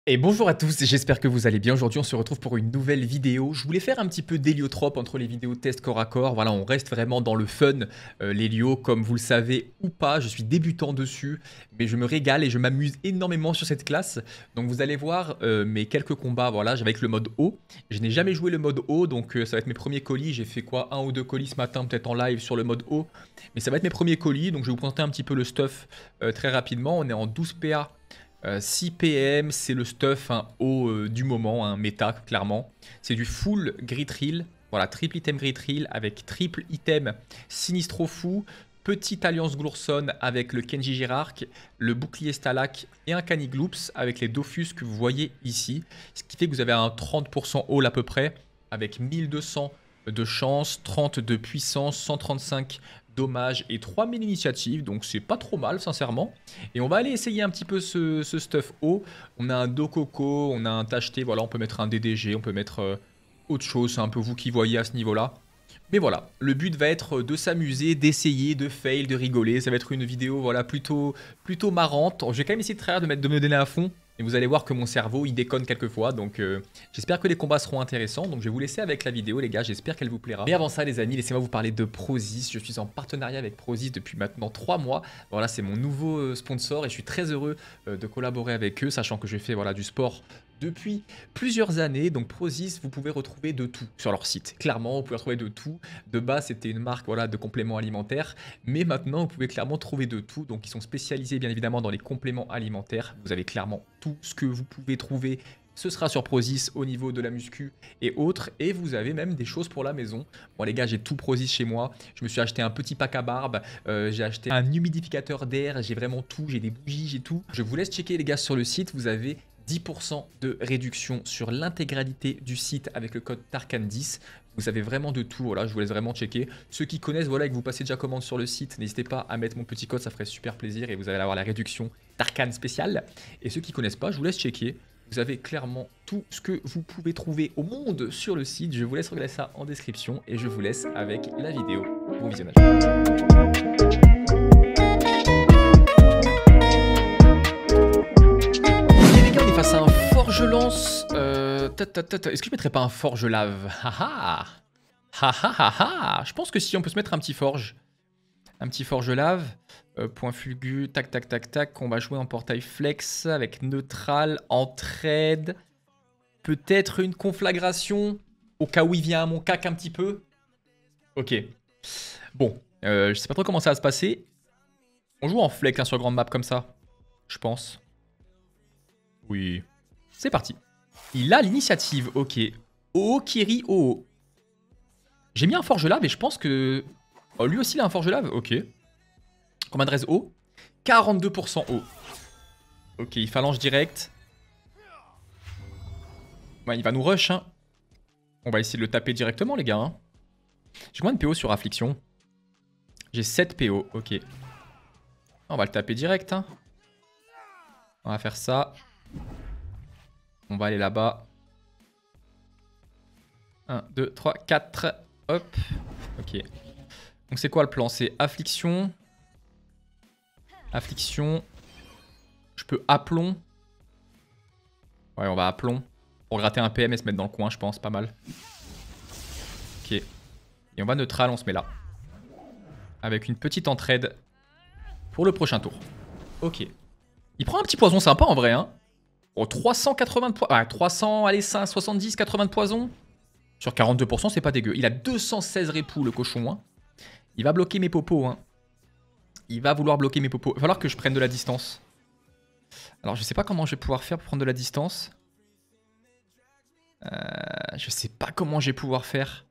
Et bonjour à tous, j'espère que vous allez bien. Aujourd'hui, on se retrouve pour une nouvelle vidéo. Je voulais faire un petit peu d'héliotrope entre les vidéos test corps à corps. Voilà, on reste vraiment dans le fun. L'hélio, comme vous le savez ou pas, je suis débutant dessus, mais je me régale et je m'amuse énormément sur cette classe. Donc vous allez voir mes quelques combats, voilà, avec le mode haut. Je n'ai jamais joué le mode haut, donc ça va être mes premiers colis. J'ai fait quoi, 1 ou 2 colis ce matin, peut-être en live sur le mode haut. Mais ça va être mes premiers colis, donc je vais vous présenter un petit peu le stuff très rapidement. On est en 12 PA. 6 PM, c'est le stuff haut du moment, un méta clairement. C'est du full grit reel, voilà, triple item grit reel avec triple item Sinistro Fou, petite alliance Glourson avec le Kenji Girark, le bouclier Stalak et un Canigloops avec les Dofus que vous voyez ici. Ce qui fait que vous avez un 30% haul à peu près avec 1200 de chance, 30 de puissance, 135 dommages et 3000 initiatives, donc c'est pas trop mal sincèrement. Et on va aller essayer un petit peu ce stuff haut. On a un Dokoko, on a un Tacheté, voilà, on peut mettre un DDG, on peut mettre autre chose, c'est un peu vous qui voyez à ce niveau-là. Mais voilà, le but va être de s'amuser, d'essayer, de fail, de rigoler. Ça va être une vidéo voilà, plutôt marrante. Je vais quand même essayer de me donner à fond. Et vous allez voir que mon cerveau, il déconne quelquefois. Donc j'espère que les combats seront intéressants. Donc je vais vous laisser avec la vidéo, les gars. J'espère qu'elle vous plaira. Mais avant ça, les amis, laissez-moi vous parler de Prozis. Je suis en partenariat avec Prozis depuis maintenant 3 mois. Voilà, c'est mon nouveau sponsor. Et je suis très heureux de collaborer avec eux, sachant que je fais voilà, du sport depuis plusieurs années. Donc Prozis, vous pouvez retrouver de tout sur leur site. Clairement, vous pouvez retrouver de tout. De base, c'était une marque voilà, de compléments alimentaires. Mais maintenant, vous pouvez clairement trouver de tout. Donc ils sont spécialisés bien évidemment dans les compléments alimentaires. Vous avez clairement tout ce que vous pouvez trouver. Ce sera sur Prozis au niveau de la muscu et autres. Et vous avez même des choses pour la maison. Bon les gars, j'ai tout Prozis chez moi. Je me suis acheté un petit pack à barbe. J'ai acheté un humidificateur d'air. J'ai vraiment tout. J'ai des bougies, j'ai tout. Je vous laisse checker les gars sur le site. Vous avez 10% de réduction sur l'intégralité du site avec le code TARKAN10. Vous avez vraiment de tout, voilà, je vous laisse vraiment checker. Ceux qui connaissent, voilà, et que vous passez déjà commande sur le site, n'hésitez pas à mettre mon petit code, ça ferait super plaisir et vous allez avoir la réduction TARKAN spéciale. Et ceux qui connaissent pas, je vous laisse checker. Vous avez clairement tout ce que vous pouvez trouver au monde sur le site. Je vous laisse regarder ça en description et je vous laisse avec la vidéo. Bon visionnage. Face à un forge-lance. Est-ce que je mettrais pas un forge-lave? Haha. Haha. Je pense que si on peut se mettre un petit forge. Un petit forge-lave. Point fulgu. Tac, tac, tac, tac. On va jouer en portail flex avec neutral. Entraide. Peut-être une conflagration. Au cas où il vient à mon cac un petit peu. Ok. Bon. Je sais pas trop comment ça va se passer. On joue en flex hein, sur grande map comme ça. Je pense. Oui. C'est parti. Il a l'initiative, ok. Okiri Oh. J'ai mis un forge lave et je pense que... Oh, lui aussi il a un forge lave, ok. Combien de res haut? 42% haut. Ok, il phalange direct. Ouais, il va nous rush, hein. On va essayer de le taper directement, les gars. Hein. J'ai combien de PO sur Affliction? J'ai 7 PO, ok. On va le taper direct, hein. On va faire ça. On va aller là-bas. 1, 2, 3, 4. Hop. Ok. Donc c'est quoi le plan? C'est affliction. Affliction. Je peux aplomb. Ouais, on va aplomb. Pour gratter un PM et se mettre dans le coin, je pense. Pas mal. Ok. Et on va neutral, on se met là. Avec une petite entraide pour le prochain tour. Ok. Il prend un petit poison sympa en vrai, hein. Oh, 380 de poison. Ouais, 300, allez, 5, 70, 80 de poison. Sur 42%, c'est pas dégueu. Il a 216 répous, le cochon. Hein. Il va bloquer mes popos. Hein. Il va vouloir bloquer mes popos. Il va falloir que je prenne de la distance. Alors, je sais pas comment je vais pouvoir faire pour prendre de la distance. Je sais pas comment je vais pouvoir faire.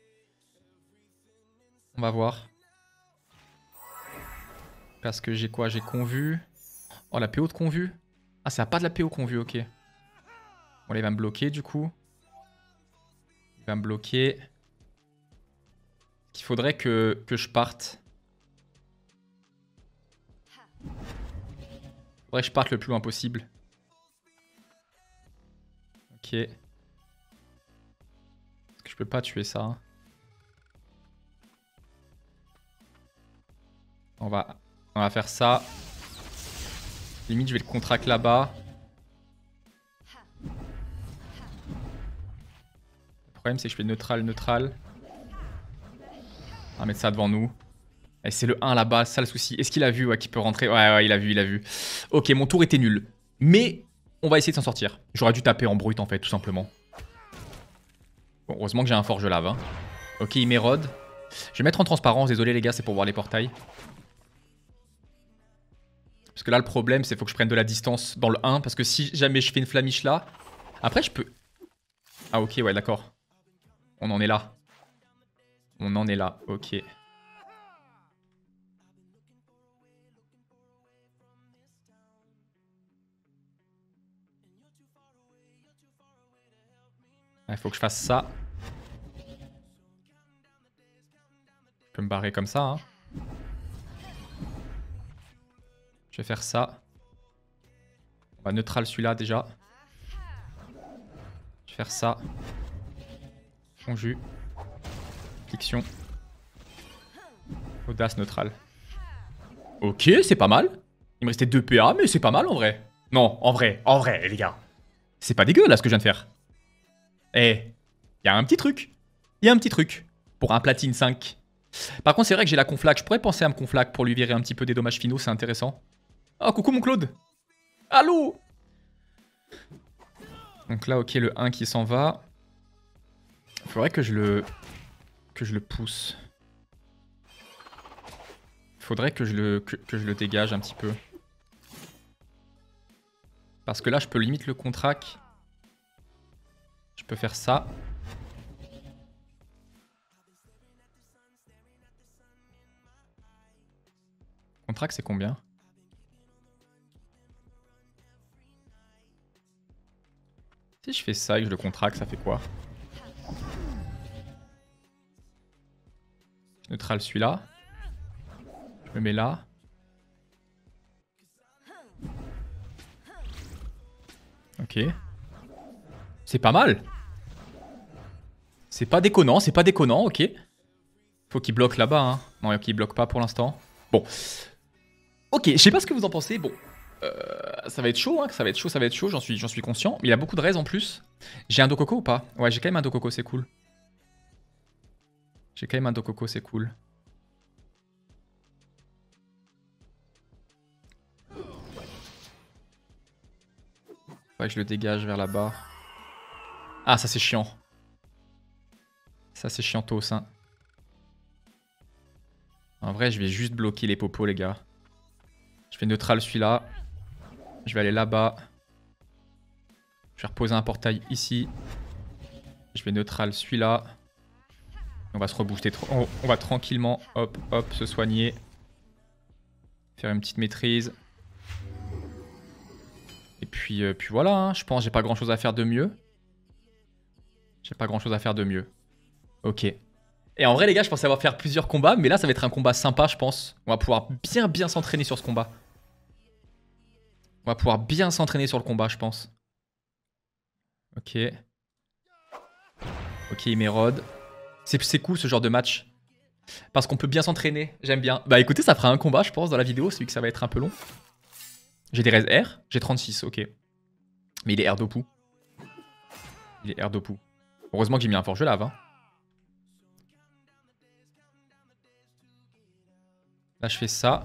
On va voir. Parce que j'ai quoi? J'ai convu. Oh, la PO de convu. Ah, ça a pas de la PO convu, ok. Bon, là, il va me bloquer, du coup. Il va me bloquer. Il faudrait que je parte. Il faudrait que je parte le plus loin possible. Ok. Est-ce que je peux pas tuer ça hein. On va faire ça. Limite, je vais le contract là-bas. problème, c'est que je fais neutral, neutral. On va mettre ça devant nous. Et c'est le 1 là-bas, ça le souci. Est-ce qu'il a vu qu'il peut rentrer? Ouais, il a vu, il a vu. Ok, mon tour était nul. Mais on va essayer de s'en sortir. J'aurais dû taper en brut en fait, tout simplement. Bon, heureusement que j'ai un forge lave. Hein. Ok, il m'érode. Je vais mettre en transparence, désolé les gars, c'est pour voir les portails. Parce que là, le problème, c'est qu'il faut que je prenne de la distance dans le 1. Parce que si jamais je fais une flamiche là... Après, je peux... Ah ok, ouais, d'accord. On en est là. On en est là, ok. Il faut que je fasse ça. Je peux me barrer comme ça. Hein. Je vais faire ça. On va neutral celui-là déjà. Je vais faire ça. Conjus. Fiction. Audace neutral. Ok, c'est pas mal. Il me restait 2 PA, mais c'est pas mal en vrai. Non, en vrai, les gars. C'est pas dégueu là ce que je viens de faire. Eh, il y a un petit truc. Il y a un petit truc. Pour un platine 5. Par contre, c'est vrai que j'ai la conflaque. Je pourrais penser à me conflaque pour lui virer un petit peu des dommages finaux, c'est intéressant. Oh, coucou mon Claude. Allô. Donc là, ok, le 1 qui s'en va. Faudrait que je le pousse. Faudrait que je le dégage un petit peu. Parce que là, je peux limite le contract. Je peux faire ça. Contract, c'est combien? Si je fais ça et que je le contracte, ça fait quoi? Je neutrale celui-là. Je me mets là. Ok. C'est pas mal. C'est pas déconnant, ok. Faut qu'il bloque là-bas, hein. Non, ok, il bloque pas pour l'instant. Bon. Ok, je sais pas ce que vous en pensez. Bon. Ça va être chaud, hein. Ça va être chaud, j'en suis conscient. Mais il y a beaucoup de raises en plus. J'ai un dos coco ou pas? Ouais, j'ai quand même un dos coco, c'est cool. J'ai quand même un dos coco, c'est cool. Ouais, je le dégage vers là-bas. Ah, ça c'est chiant. Ça c'est chiantos, hein. En vrai, je vais juste bloquer les popos, les gars. Je vais neutral celui-là. Je vais aller là-bas. Je vais reposer un portail ici. Je vais neutral celui-là. On va se rebooster. On va tranquillement, hop, hop, se soigner. Faire une petite maîtrise. Et puis voilà, hein. Je pense que j'ai pas grand-chose à faire de mieux. J'ai pas grand-chose à faire de mieux. Ok. Et en vrai, les gars, je pensais avoir faire plusieurs combats. Mais là, ça va être un combat sympa, je pense. On va pouvoir bien s'entraîner sur ce combat. On va pouvoir bien s'entraîner sur le combat, je pense. Ok. Ok, il m'érode. C'est cool ce genre de match. Parce qu'on peut bien s'entraîner. J'aime bien. Bah écoutez, ça fera un combat, je pense, dans la vidéo. Celui que ça va être un peu long. J'ai des res R. J'ai 36, ok. Mais il est R d'Opu. Il est R d'Opu. Heureusement que j'ai mis un forge lave. Hein. Là, je fais ça.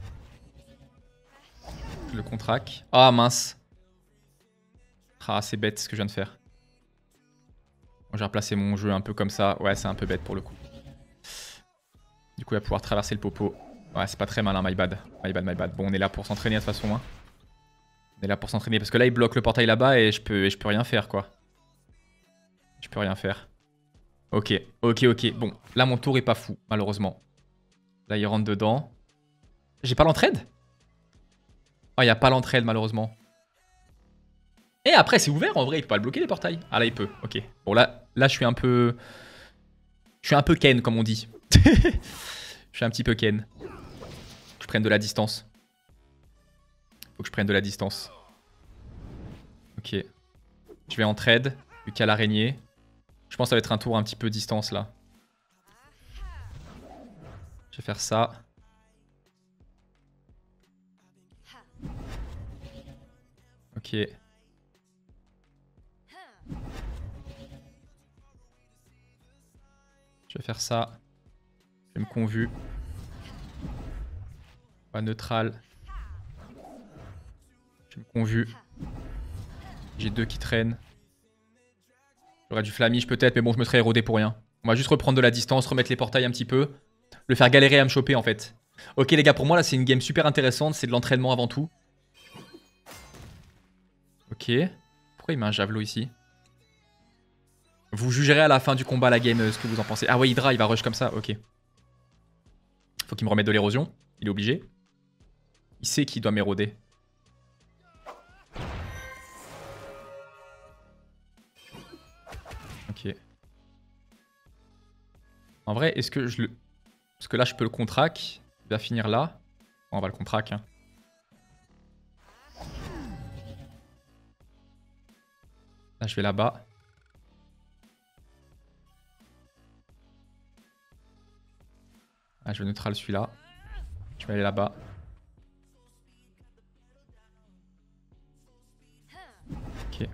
Je le contracte. Ah, mince. Ah, c'est bête ce que je viens de faire. Bon, j'ai replacé mon jeu un peu comme ça. Ouais, c'est un peu bête pour le coup. Du coup, il va pouvoir traverser le popo. Ouais, c'est pas très malin, my bad. My bad, my bad. Bon, on est là pour s'entraîner de toute façon. Hein. On est là pour s'entraîner. Parce que là, il bloque le portail là-bas et je peux rien faire, quoi. Je peux rien faire. Ok, ok. Bon, là, mon tour est pas fou, malheureusement. Là, il rentre dedans. J'ai pas l'entraide? Oh, il n'y a pas l'entraide, malheureusement. Et après, c'est ouvert, en vrai. Il peut pas le bloquer, les portails. Ah, là, il peut. Ok. Bon, là je suis un peu... Je suis un peu Ken, comme on dit. Je suis un petit peu Ken. Faut que je prenne de la distance. Faut que je prenne de la distance. Ok. Je vais en trade, vu qu'il y a l'araignée. Je pense que ça va être un tour un petit peu distance, là. Je vais faire ça. Ok. Je vais faire ça. Je vais me convu. Pas neutral. Je me convu. J'ai 2 qui traînent. J'aurais du flamiche peut-être, mais bon, je me serais érodé pour rien. On va juste reprendre de la distance, remettre les portails un petit peu. Le faire galérer à me choper en fait. Ok les gars, pour moi là c'est une game super intéressante, c'est de l'entraînement avant tout. Ok. Pourquoi il met un javelot ici? Vous jugerez à la fin du combat la game ce que vous en pensez. Ah ouais, Hydra il va rush comme ça, ok. Faut qu'il me remette de l'érosion, il est obligé. Il sait qu'il doit m'éroder. Ok. En vrai, est-ce que je le... Parce que là je peux le contract. Il va finir là. On va le contract. Hein. Là, je vais là-bas. Ah, je vais neutral celui-là. Je vais aller là-bas. Ok.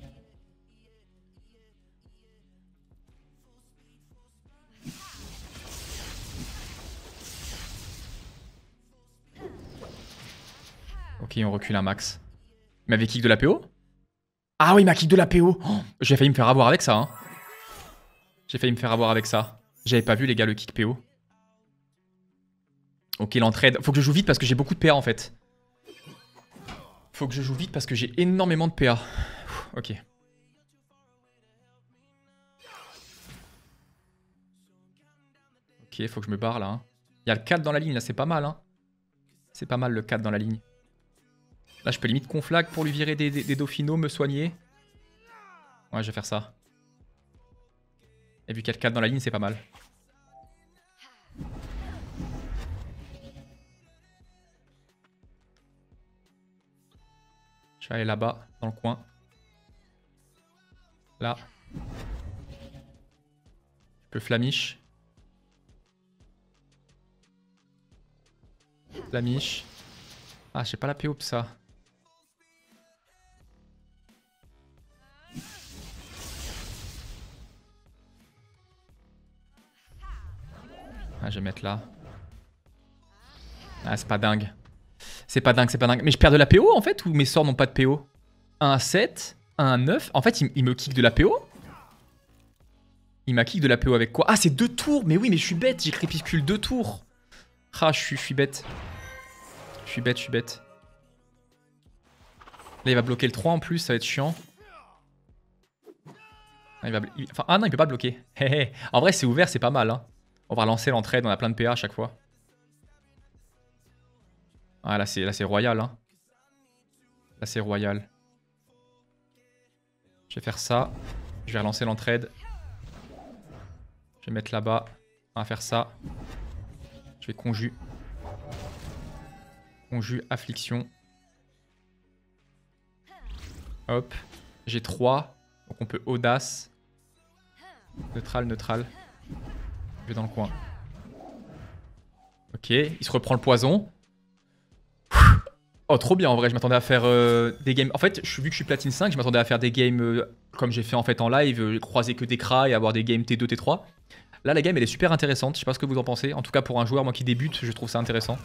Ok, on recule un max. Il m'avait kick de la PO? Ah oui, il m'a kick de la PO. Oh, j'ai failli me faire avoir avec ça. Hein. J'ai failli me faire avoir avec ça. J'avais pas vu les gars le kick PO. Ok, l'entraide. Faut que je joue vite parce que j'ai beaucoup de PA en fait. Faut que je joue vite parce que j'ai énormément de PA. Ok. Ok, faut que je me barre là. Hein. Il y a le 4 dans la ligne là, c'est pas mal. Hein. C'est pas mal le 4 dans la ligne. Là, je peux limite conflag pour lui virer des dauphinos, me soigner. Ouais, je vais faire ça. Et vu qu'il y a le 4 dans la ligne, c'est pas mal. Je vais aller là-bas, dans le coin. Là. Je peux flamiche. Flamiche. Ah, j'ai pas la PO pour ça. Ah, je vais mettre là. Ah, c'est pas dingue. C'est pas dingue, c'est pas dingue. Mais je perds de la PO en fait ou mes sorts n'ont pas de PO? Un 7, un 9. En fait, il me kick de la PO? Il m'a kick de la PO avec quoi? Ah, c'est 2 tours. Mais oui, mais je suis bête. J'ai crépuscule 2 tours. Ah, je suis bête. Je suis bête. Là, il va bloquer le 3 en plus. Ça va être chiant. Ah, ah non, il peut pas bloquer. En vrai, c'est ouvert, c'est pas mal. Hein. On va lancer l'entraide. On a plein de PA à chaque fois. Ah, là, c'est royal. Hein. Là, c'est royal. Je vais faire ça. Je vais relancer l'entraide. Je vais mettre là-bas. On va faire ça. Je vais conju. Conju, affliction. Hop. J'ai 3. Donc on peut audace. Neutral. Je vais dans le coin. Ok. Il se reprend le poison. Oh, trop bien en vrai. Je m'attendais à faire des games. En fait, vu que je suis platine 5, je m'attendais à faire des games comme j'ai fait en fait en live, croiser que des cras et avoir des games T2, T3. Là, la game elle est super intéressante. Je sais pas ce que vous en pensez. En tout cas, pour un joueur, moi qui débute, je trouve ça intéressant.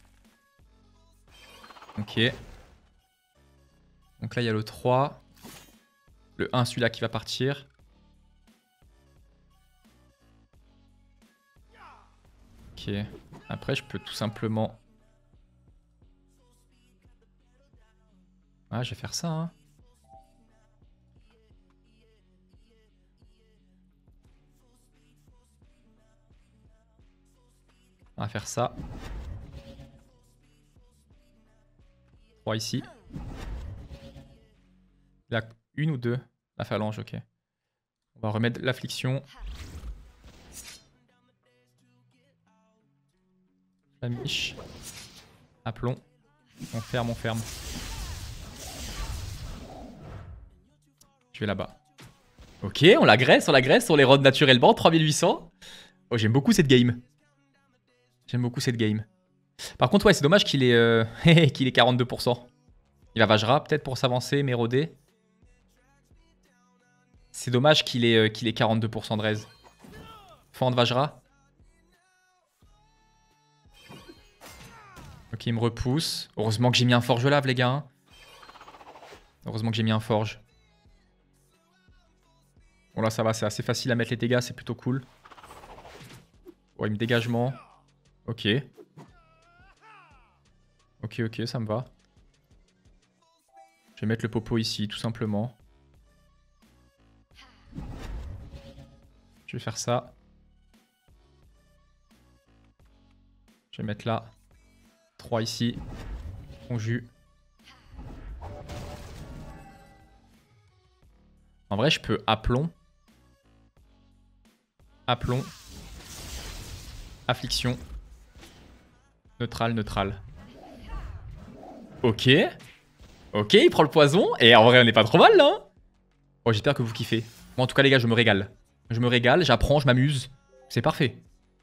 Ok. Donc là, il y a le 3. Le 1, celui-là qui va partir. Ok. Après, je peux tout simplement... Ah, je vais faire ça, hein. On va faire ça. 3 ici. Là, 1 ou 2? La phalange, ok. On va remettre l'affliction. Flamiche. Aplomb. On ferme. Je vais là-bas. Ok, on l'agresse sur les rods naturellement. 3800. Oh, j'aime beaucoup cette game. Par contre, ouais, c'est dommage qu'il ait, qu'il ait 42%. Il va Vajra peut-être pour s'avancer, m'éroder. C'est dommage qu'il ait 42% de raise. Fend Vajra. Ok, il me repousse. Heureusement que j'ai mis un forge lave, les gars. Hein. Heureusement que j'ai mis un forge. Bon là ça va, c'est assez facile à mettre les dégâts, c'est plutôt cool. Oh, il me dégagement. Ok. Ok, ok, ça me va. Je vais mettre le popo ici, tout simplement. Je vais faire ça. Je vais mettre là. 3 ici. Conjus. En vrai, je peux aplomb. Aplomb. Affliction. Neutral, neutral. Ok. Ok, il prend le poison. Et en vrai, on n'est pas trop mal là. Hein. Oh, j'espère que vous kiffez. Moi, en tout cas, les gars, je me régale. Je me régale, j'apprends, je m'amuse. C'est parfait.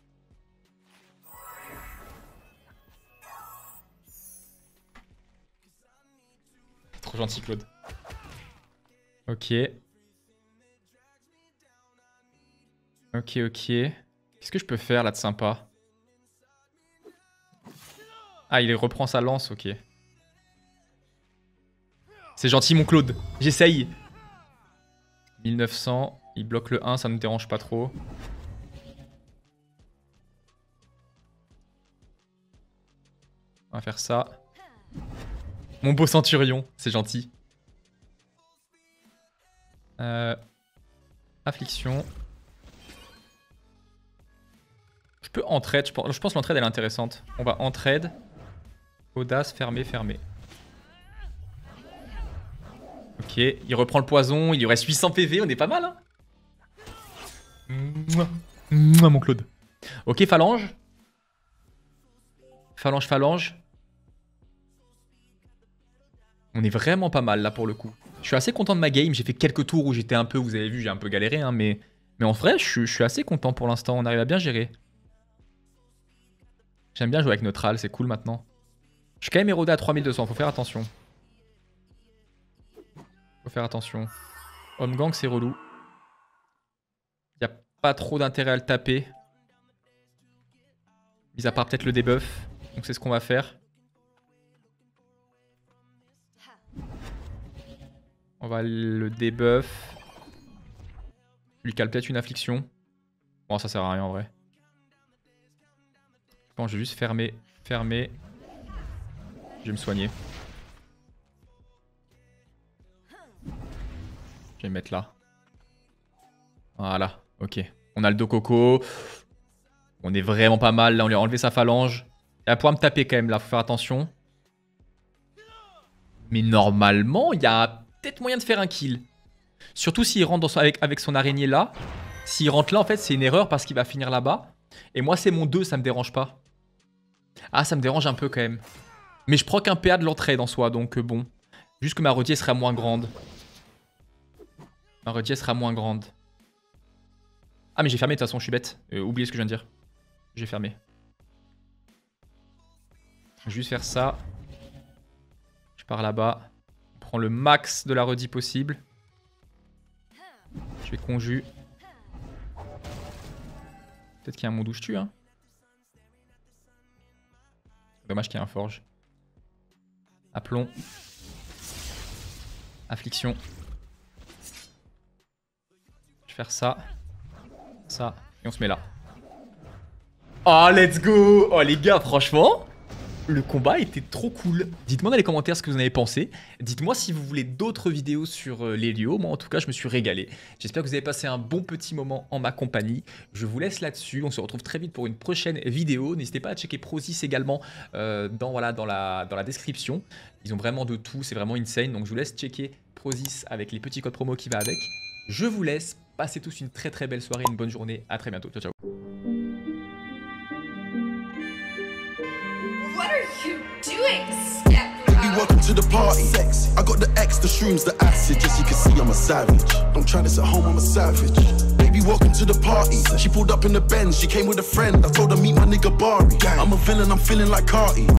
Trop gentil, Claude. Ok. Ok, ok. Qu'est-ce que je peux faire là de sympa? Ah, il reprend sa lance, ok. C'est gentil, mon Claude. J'essaye. 1900. Il bloque le 1, ça ne me dérange pas trop. On va faire ça. Mon beau centurion, c'est gentil. Affliction. Je peux entraide, je pense que l'entraide elle est intéressante. On va entraide. Audace, fermé, fermé. Ok, il reprend le poison, il lui reste 800 PV, on est pas mal hein. Mouah. Mouah, mon Claude. Ok, phalange. Phalange, phalange. On est vraiment pas mal là pour le coup. Je suis assez content de ma game, j'ai fait quelques tours où j'étais un peu, vous avez vu, j'ai un peu galéré, hein, mais en vrai, je suis assez content pour l'instant, on arrive à bien gérer. J'aime bien jouer avec neutral, c'est cool maintenant. Je suis quand même érodé à 3200, faut faire attention. Faut faire attention. Home gang, c'est relou. Il n'y a pas trop d'intérêt à le taper. Mis à part peut-être le debuff. Donc c'est ce qu'on va faire. On va le debuff. Je lui cale peut-être une affliction. Bon, ça sert à rien en vrai. Bon, je vais juste fermer. Fermer. Je vais me soigner. Je vais me mettre là. Voilà, ok. On a le dos coco. On est vraiment pas mal. Là, on lui a enlevé sa phalange. Il va pouvoir me taper quand même là, faut faire attention. Mais normalement, il y a peut-être moyen de faire un kill. Surtout s'il rentre avec son araignée là. S'il rentre là, en fait, c'est une erreur parce qu'il va finir là-bas. Et moi, c'est mon 2, ça me dérange pas. Ah, ça me dérange un peu quand même. Mais je proc un PA de l'entrée en soi, donc bon. Juste que ma redier sera moins grande. Ma redier sera moins grande. Ah, mais j'ai fermé de toute façon, je suis bête. Oubliez ce que je viens de dire. J'ai fermé. Je vais juste faire ça. Je pars là-bas. Je prends le max de la redis possible. Je vais conjus. Peut-être qu'il y a un monde où je tue, hein. Dommage qu'il y ait un forge. Aplomb. Affliction. Je vais faire ça. Ça. Et on se met là. Oh, let's go! Oh, les gars, franchement, le combat était trop cool. Dites-moi dans les commentaires ce que vous en avez pensé. Dites-moi si vous voulez d'autres vidéos sur l'Helio. Moi, en tout cas, je me suis régalé. J'espère que vous avez passé un bon petit moment en ma compagnie. Je vous laisse là-dessus. On se retrouve très vite pour une prochaine vidéo. N'hésitez pas à checker Prozis également dans la description. Ils ont vraiment de tout. C'est vraiment insane. Donc, je vous laisse checker Prozis avec les petits codes promo qui va avec. Je vous laisse. Passez tous une très très belle soirée, une bonne journée. À très bientôt. Ciao, ciao. What are you doing, stepbro? Baby, welcome to the party. Sex. I got the X, the shrooms, the acid. Just so you can see I'm a savage. Don't try this at home, I'm a savage. Baby, welcome to the party. She pulled up in the Benz, she came with a friend. I told her meet my nigga Bari. I'm a villain, I'm feeling like Carti.